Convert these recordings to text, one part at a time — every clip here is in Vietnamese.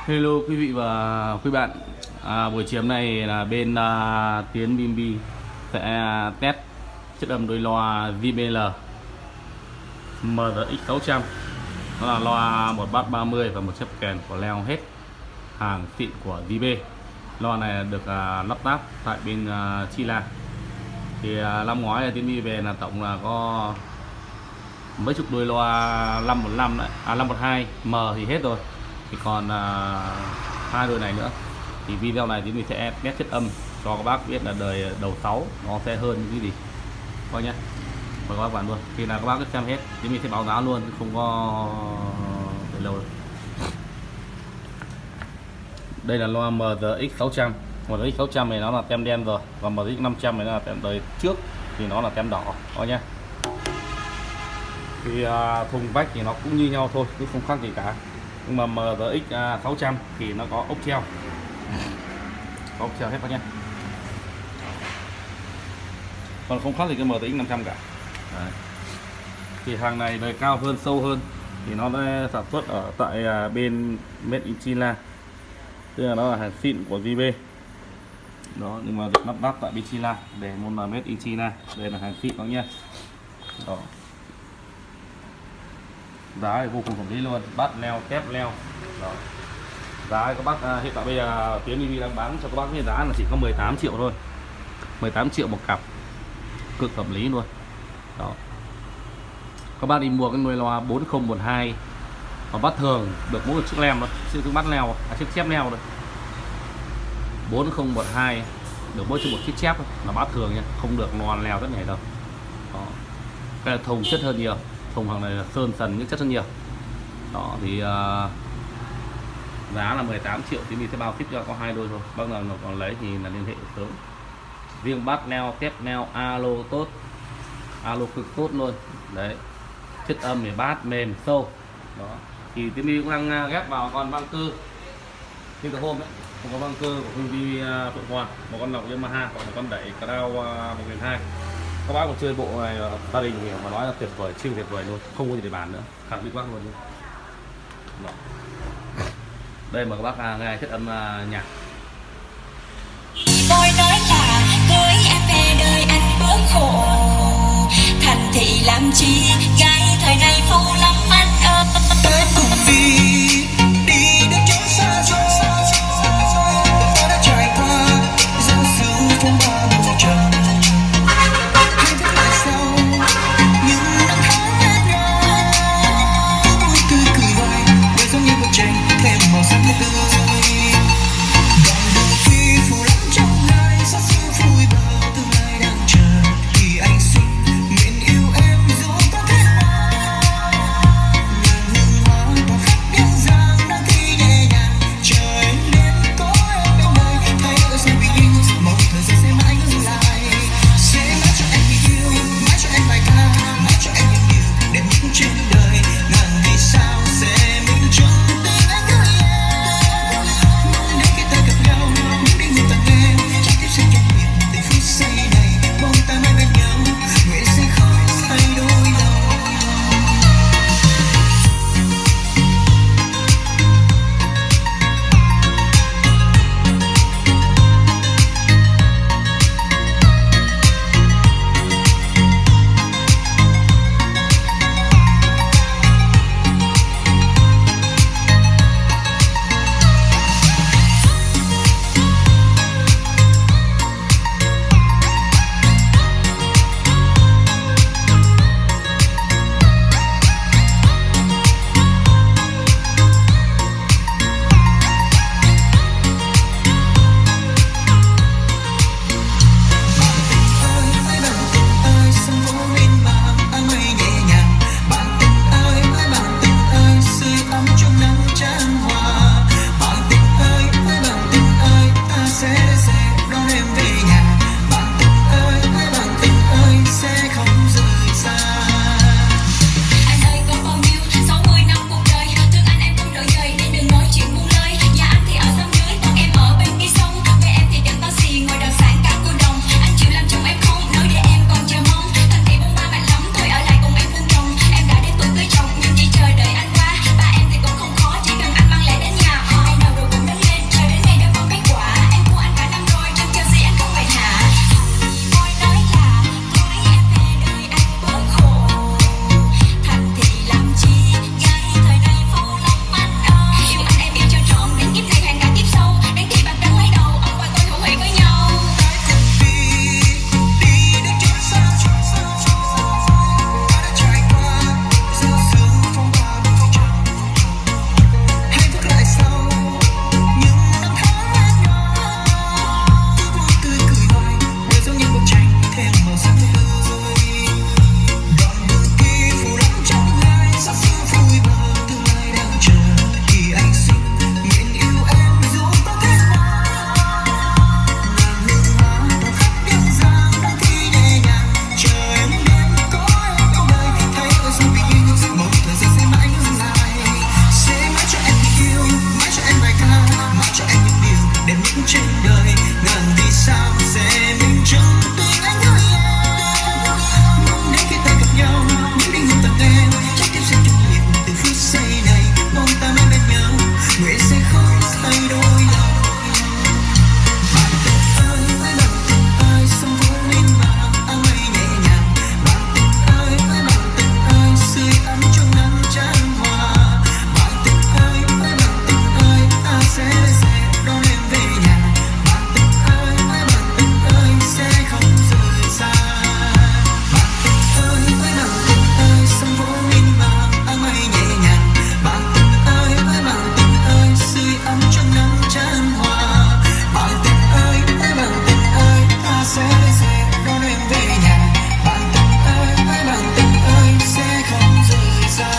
Hello quý vị và quý bạn. Buổi chiều hôm nay là bên Tiến BMB sẽ test chất âm đôi loa JBL MRX 600. Đó là loa một bass 30 và một chép kèn của Leo hết, hàng xịn của JB. Loa này được lắp ráp tại bên Chila. Thì năm ngoái Tiến BMB về là tổng là có mấy chục đôi loa 515 đấy, 512 M thì hết rồi, thì còn hai đôi này nữa. Thì video này thì mình sẽ test chất âm cho các bác biết là đời đầu 6 nó sẽ hơn những cái gì coi nhé. Mời các bạn luôn, khi nào các bác cứ xem hết thì mình sẽ báo giá luôn, không có để lâu đâu. Đây là loa MRX 600. MRX 600 này nó là tem đen rồi, và MRX 500 này là tem đời trước thì nó là tem đỏ coi nhé. Thì thùng vách thì nó cũng như nhau thôi chứ không khác gì cả, nhưng mà MRX 600 thì nó có ốc treo, có ốc treo hết các nhé, còn không khác gì cái MRX 500 cả. Đấy. Thì hàng này đời cao hơn, sâu hơn, thì nó đã sản xuất ở tại bên Made in China, tức là nó là hàng xịn của JB đó, nhưng mà được lắp ráp tại bên China để môn là Made in China. Đây là hàng xịn đó nhé. Đó, giá thì vô cùng hợp lý luôn, bắt leo kép leo đó. Giá các bác hiện tại bây giờ Tiến BMB đang bán cho các bác cái giá là chỉ có 18 triệu thôi, 18 triệu một cặp, cực hợp lý luôn đó. Các bác đi mua cái nuôi loa 4012 và bắt thường được mỗi một chiếc lem thôi, chiếc bắt leo, chiếc chép leo thôi. 4012 được mỗi một chiếc chép thôi, là bát thường nha, không được non leo rất nhảy đâu đó. Cái là thùng chất hơn nhiều, thùng hàng này là sơn sần những chất hơn nhiều đó. Thì giá là 18 triệu thì mình sẽ bao ship cho có hai đôi thôi, bác nào còn lấy thì là liên hệ sớm. Riêng bát neo, tép neo, alo tốt, alo cực tốt luôn đấy. Chất âm thì bát mềm sâu đó. Thì Tiến BMB cũng đang ghép vào con băng cơ như cái hôm đấy, không có băng cơ của công ty Phượng Hoàng, một con lọc Yamaha, còn một con đẩy Crown 1002. Các bác còn chơi bộ này gia đình thì mà nói là tuyệt vời, siêu tuyệt vời luôn, không có gì để bàn nữa, khẳng định bác luôn đó. Đây mà các bác nghe chất âm nhạc. Tôi nói là cưới em về đời anh bớt khổ, thành thị làm chi gái thời này phô lắm anh ơi. Tới cùng đi đến chỗ xa xôi, ta đã trải qua giao sự phong ba mùa trần. Hãy biết tại sao những năm tháng ngát ngào, vui tươi cười hoài, đời giống như bức tranh thêm màu sắc tươi. Đoạn đường khi phủ lắm trong gai, xa xưa vui bờ tương lai đang chờ. Thì anh xin nguyện yêu em dẫu có thế nào, ngàn hương hoa trên đời, ngàn vì sao sẽ mình trong tình anh ơi em. Mong đến khi ta gặp nhau, những linh hồn tặng em, trái tim sẽ chung nhịp từ phút giây này. Mong ta mãi bên nhau, nguyện sẽ không thay đổi lòng. Bạn tình ơi, bạn tình ơi, sông vỗ lên mà áng mây nhẹ nhàng. Bạn tình ơi, bạn tình ơi, sưởi ấm trong nắng chan hòa. Bạn tình ơi, ta sẽ đón em về nhà. Bạn tình ơi, sẽ không rời xa. Bạn tình ơi, sông vỗ lên mà áng mây nhẹ nhàng. Bạn tình ơi, sưởi ấm trong nắng chan hòa. Bạn tình ơi, ta sẽ đón em về nhà. Bạn tình ơi, sẽ không rời xa.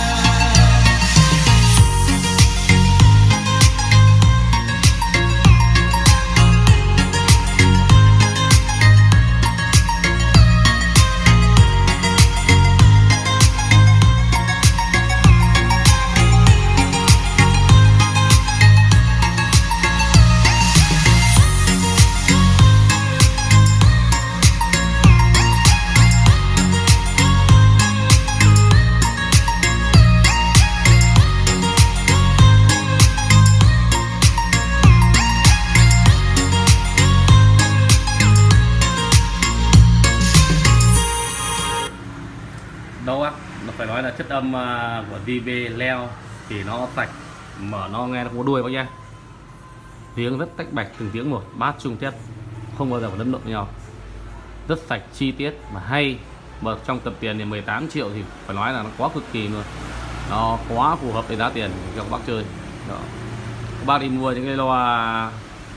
Đâu á, nó phải nói là chất âm của DB leo thì nó sạch, mở nó nghe nó có đuôi bác nhá, tiếng rất tách bạch từng tiếng một, bass trung chất không bao giờ phải lẫn lộn với nhau, rất sạch chi tiết mà hay. Mà trong tầm tiền thì 18 triệu thì phải nói là nó quá cực kỳ luôn, nó quá phù hợp với giá tiền cho các bác chơi đó. Các bác đi mua những cái loa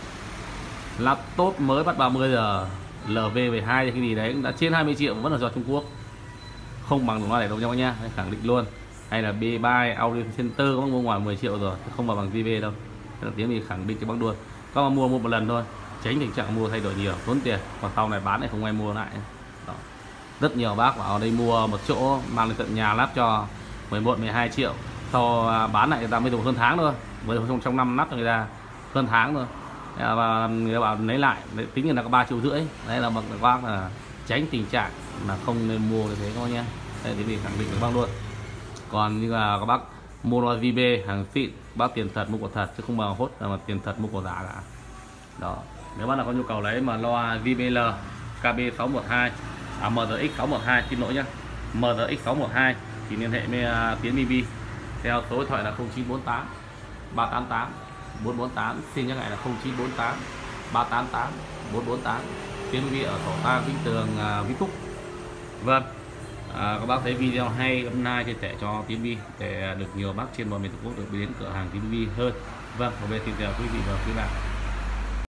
laptop mới bắt 30 giờ LV12 hay cái gì đấy đã trên 20 triệu vẫn là do Trung Quốc, không bằng loa này đâu nhau nhá, khẳng định luôn. Hay là B-Buy Audio Center có mua ngoài 10 triệu rồi, không vào bằng DB đâu. Thế là tiếng thì khẳng định cho bác luôn. Các bạn mua một lần thôi, tránh tình trạng mua thay đổi nhiều tốn tiền, còn sau này bán lại không ai mua lại đó. Rất nhiều bác vào đây mua một chỗ mang lên tận nhà lắp cho 11-12 triệu, sau bán lại người ta mới dùng hơn tháng thôi, mới trong 5 lắp cho người ta hơn tháng thôi, và người ta bảo lấy lại tính là có 3,5 triệu. Đấy là các bác là tránh tình trạng là không nên mua như thế các bác nhé. Đây thì mình khẳng định với bác luôn. Còn như là các bác mua loa VB hàng xịn, bác tiền thật mua của thật chứ không bao hốt là mà tiền thật mua của giả cả đó. Nếu bác nào có nhu cầu lấy mà loa VBL KB612 MRX612, xin lỗi nhá, MRX612 thì liên hệ với Tiến BB theo số điện thoại là 0948 388 448, xin nhắc lại là 0948 388 448. Tiến BB ở Thổ Tàng, Vĩnh Tường, Vĩnh Phúc. Vâng, các bác thấy video hay bấm like chia sẻ cho Tiến BB để được nhiều bác trên mọi miền Tổ quốc được đến cửa hàng Tiến BB hơn. Vâng, bây giờ xin chào quý vị và quý bạn.